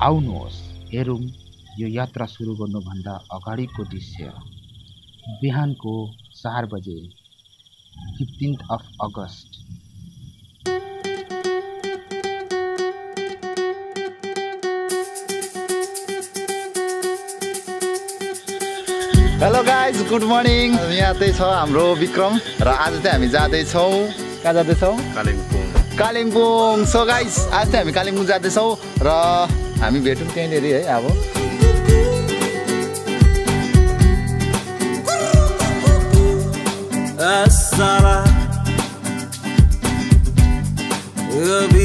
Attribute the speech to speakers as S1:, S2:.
S1: आउनुहोस् हेरौँ यो यात्रा सुरु गर्नुभन्दा अगाडिको दृश्य। बिहानको 4 बजे 15th of August।
S2: Hello guys, good morning. यहाँ चाहिँ छ हाम्रो विक्रम र आज चाहिँ हामी जाँदैछौँ। कहाँ जाँदैछौँ? कालिम्पोङ। सो गाइज, आज चाहिँ हामी कालिम्पोङ जाँदैछौँ र हामी भेटौँ त्यहीँनिर है। अब
S3: As-salah